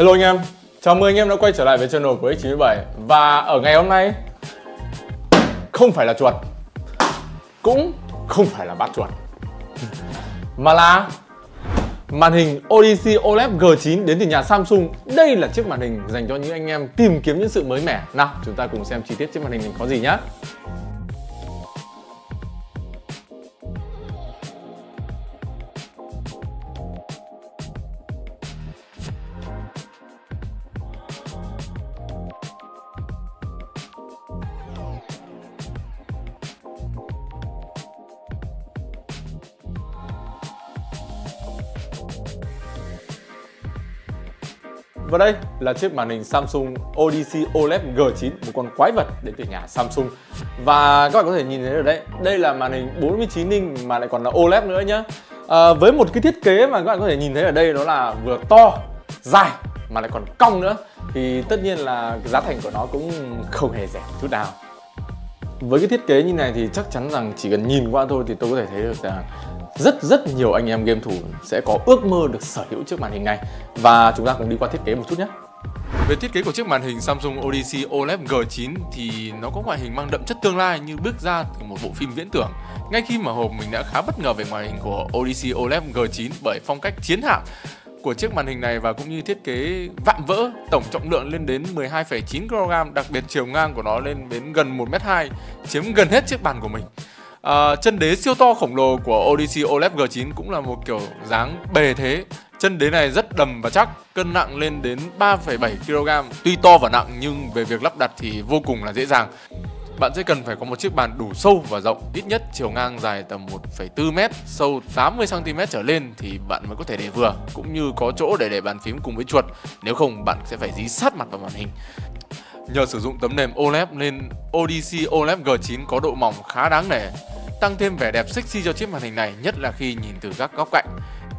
Hello anh em, chào mừng anh em đã quay trở lại với channel của X97. Và ở ngày hôm nay không phải là chuột, cũng không phải là bát chuột, mà là màn hình Odyssey OLED G9 đến từ nhà Samsung. Đây là chiếc màn hình dành cho những anh em tìm kiếm những sự mới mẻ. Nào, chúng ta cùng xem chi tiết chiếc màn hình này có gì nhé. Và đây là chiếc màn hình Samsung Odyssey OLED G9, một con quái vật đến từ nhà Samsung. Và các bạn có thể nhìn thấy ở đây, đây là màn hình 49 inch mà lại còn là OLED nữa nhá. Với một cái thiết kế mà các bạn có thể nhìn thấy ở đây, đó là vừa to, dài mà lại còn cong nữa, thì tất nhiên là giá thành của nó cũng không hề rẻ chút nào. Với cái thiết kế như này thì chắc chắn rằng chỉ cần nhìn qua thôi thì tôi có thể thấy được rằng rất nhiều anh em game thủ sẽ có ước mơ được sở hữu chiếc màn hình này. Và chúng ta cùng đi qua thiết kế một chút nhé. Về thiết kế của chiếc màn hình Samsung Odyssey OLED G9 thì nó có ngoại hình mang đậm chất tương lai như bước ra từ một bộ phim viễn tưởng. Ngay khi mở hộp mình đã khá bất ngờ về ngoại hình của Odyssey OLED G9 bởi phong cách chiến hạm của chiếc màn hình này và cũng như thiết kế vạm vỡ. Tổng trọng lượng lên đến 12,9 kg, đặc biệt chiều ngang của nó lên đến gần 1m2, chiếm gần hết chiếc bàn của mình. Chân đế siêu to khổng lồ của Odyssey OLED G9 cũng là một kiểu dáng bề thế. Chân đế này rất đầm và chắc, cân nặng lên đến 3,7 kg. Tuy to và nặng nhưng về việc lắp đặt thì vô cùng là dễ dàng. Bạn sẽ cần phải có một chiếc bàn đủ sâu và rộng, ít nhất chiều ngang dài tầm 1,4 m, sâu 80 cm trở lên thì bạn mới có thể để vừa, cũng như có chỗ để bàn phím cùng với chuột. Nếu không bạn sẽ phải dí sát mặt vào màn hình. Nhờ sử dụng tấm nền OLED nên Odyssey OLED G9 có độ mỏng khá đáng nể, tăng thêm vẻ đẹp sexy cho chiếc màn hình này, nhất là khi nhìn từ các góc cạnh.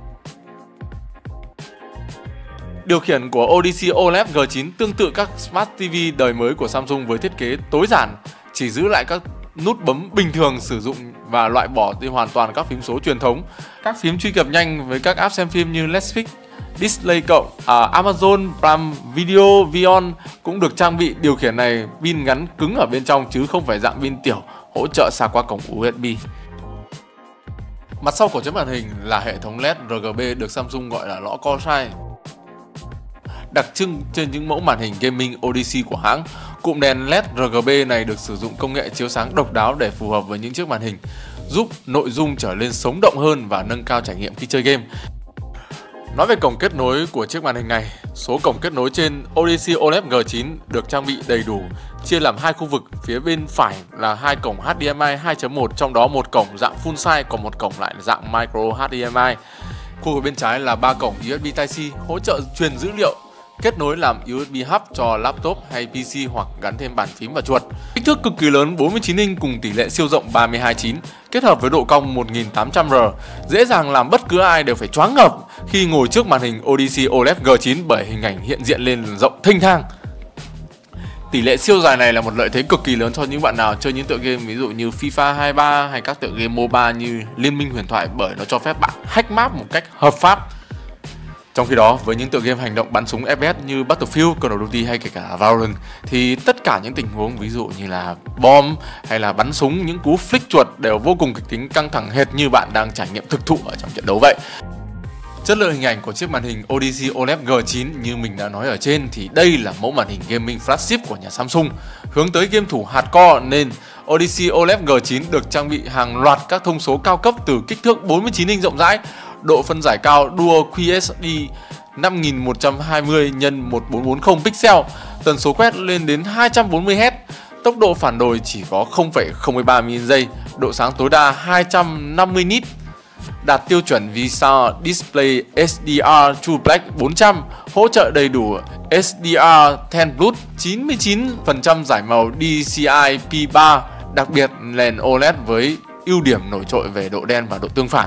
Điều khiển của Odyssey OLED G9 tương tự các Smart TV đời mới của Samsung với thiết kế tối giản, chỉ giữ lại các nút bấm bình thường sử dụng và loại bỏ đi hoàn toàn các phím số truyền thống. Các phím truy cập nhanh với các app xem phim như Netflix, Display cộng, Amazon Prime Video, Vion cũng được trang bị điều khiển này pin gắn cứng ở bên trong chứ không phải dạng pin tiểu, hỗ trợ sạc qua cổng USB. Mặt sau của chiếc màn hình là hệ thống LED RGB được Samsung gọi là lõ Corsair. Đặc trưng trên những mẫu màn hình gaming Odyssey của hãng, cụm đèn LED RGB này được sử dụng công nghệ chiếu sáng độc đáo để phù hợp với những chiếc màn hình, giúp nội dung trở nên sống động hơn và nâng cao trải nghiệm khi chơi game. Nói về cổng kết nối của chiếc màn hình này, số cổng kết nối trên Odyssey OLED G9 được trang bị đầy đủ, chia làm hai khu vực. Phía bên phải là hai cổng HDMI 2.1, trong đó một cổng dạng full size, còn một cổng lại là dạng micro HDMI. Khu vực bên trái là ba cổng USB Type-C hỗ trợ truyền dữ liệu, kết nối làm USB hub cho laptop hay PC hoặc gắn thêm bàn phím và chuột. Kích thước cực kỳ lớn 49 inch cùng tỷ lệ siêu rộng 32:9 kết hợp với độ cong 1800R, dễ dàng làm bất cứ ai đều phải choáng ngợp khi ngồi trước màn hình Odyssey OLED G9 bởi hình ảnh hiện diện lên rộng thênh thang. Tỷ lệ siêu dài này là một lợi thế cực kỳ lớn cho những bạn nào chơi những tựa game ví dụ như FIFA 23 hay các tựa game MOBA như Liên minh huyền thoại, bởi nó cho phép bạn hack map một cách hợp pháp. Trong khi đó, với những tựa game hành động bắn súng FPS như Battlefield, Call of Duty hay kể cả Valorant thì tất cả những tình huống ví dụ như là bom hay là bắn súng, những cú flick chuột đều vô cùng kịch tính, căng thẳng hệt như bạn đang trải nghiệm thực thụ ở trong trận đấu vậy. Chất lượng hình ảnh của chiếc màn hình Odyssey OLED G9 như mình đã nói ở trên thì đây là mẫu màn hình gaming flagship của nhà Samsung, hướng tới game thủ hardcore nên Odyssey OLED G9 được trang bị hàng loạt các thông số cao cấp từ kích thước 49 inch rộng rãi, độ phân giải cao Dual QHD 5120 x 1440 pixel, tần số quét lên đến 240Hz, tốc độ phản hồi chỉ có 0,03 ms, độ sáng tối đa 250 nits, đạt tiêu chuẩn VISA Display SDR True Black 400, hỗ trợ đầy đủ SDR10 Plus, 99% giải màu DCI P3, đặc biệt nền OLED với ưu điểm nổi trội về độ đen và độ tương phản.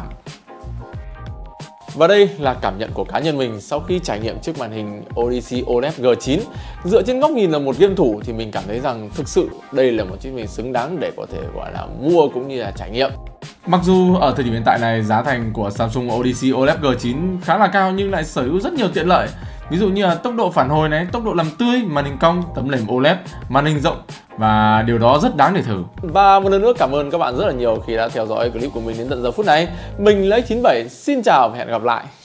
Và đây là cảm nhận của cá nhân mình sau khi trải nghiệm chiếc màn hình Odyssey OLED G9. Dựa trên góc nhìn là một game thủ thì mình cảm thấy rằng thực sự đây là một chiếc màn hình xứng đáng để có thể gọi là mua cũng như là trải nghiệm. Mặc dù ở thời điểm hiện tại này giá thành của Samsung Odyssey OLED G9 khá là cao nhưng lại sở hữu rất nhiều tiện lợi. Ví dụ như là tốc độ phản hồi này, tốc độ làm tươi, màn hình cong, tấm nền OLED, màn hình rộng, và điều đó rất đáng để thử. Và một lần nữa cảm ơn các bạn rất là nhiều khi đã theo dõi clip của mình đến tận giờ phút này. Mình là X97, xin chào và hẹn gặp lại.